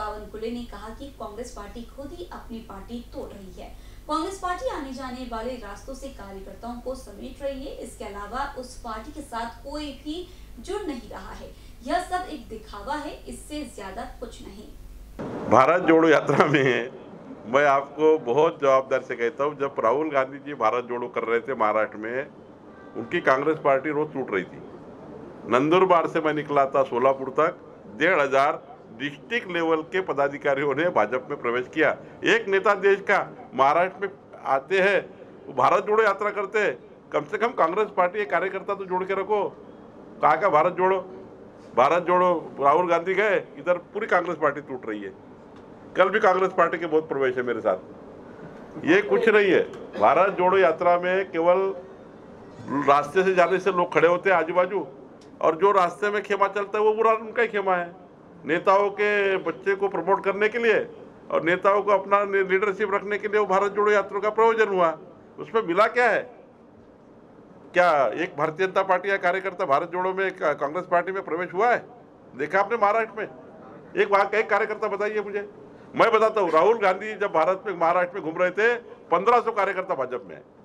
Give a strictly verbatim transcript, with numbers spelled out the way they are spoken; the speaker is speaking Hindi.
बावनकुले ने कहा कि कांग्रेस पार्टी खुद ही अपनी पार्टी तोड़ रही है। कांग्रेस पार्टी आने जाने वाले रास्तों से कार्यकर्ताओं को समेट रही है। इसके अलावा उस पार्टी के साथ कोई भी जुड़ नहीं रहा है। यह सब एक दिखावा है, इससे ज्यादा कुछ नहीं। भारत जोड़ो यात्रा में मैं आपको बहुत जवाबदारी से कहता हूँ, जब राहुल गांधी जी भारत जोड़ो कर रहे थे महाराष्ट्र में, उनकी कांग्रेस पार्टी रोज टूट रही थी। नंदुरबार से मैं निकला था सोलापुर तक, डेढ़ हजार डिस्ट्रिक्ट लेवल के पदाधिकारियों ने भाजपा में प्रवेश किया। एक नेता देश का महाराष्ट्र में आते हैं, वो भारत जोड़ो यात्रा करते हैं, कम से कम कांग्रेस पार्टी के कार्यकर्ता तो जोड़ के रखो। कहा का भारत जोड़ो भारत जोड़ो राहुल गांधी गए, इधर पूरी कांग्रेस पार्टी टूट रही है। कल भी कांग्रेस पार्टी के बहुत प्रवेश है मेरे साथ। ये कुछ नहीं है। भारत जोड़ो यात्रा में केवल रास्ते से जाने से लोग खड़े होते हैं आजू बाजू, और जो रास्ते में खेमा चलता है वो बुरा उनका ही खेमा है। नेताओं के बच्चे को प्रमोट करने के लिए और नेताओं को अपना लीडरशिप रखने के लिए वो भारत जोड़ो यात्रा का प्रयोजन हुआ। उसमें मिला क्या है? क्या एक भारतीय जनता पार्टी का कार्यकर्ता भारत जोड़ो में कांग्रेस पार्टी में प्रवेश हुआ है? देखा आपने महाराष्ट्र में? एक वहां एक कार्यकर्ता बताइए मुझे। मैं बताता हूँ, राहुल गांधी जब भारत में महाराष्ट्र में घूम रहे थे, पंद्रह सौ कार्यकर्ता भाजपा में है।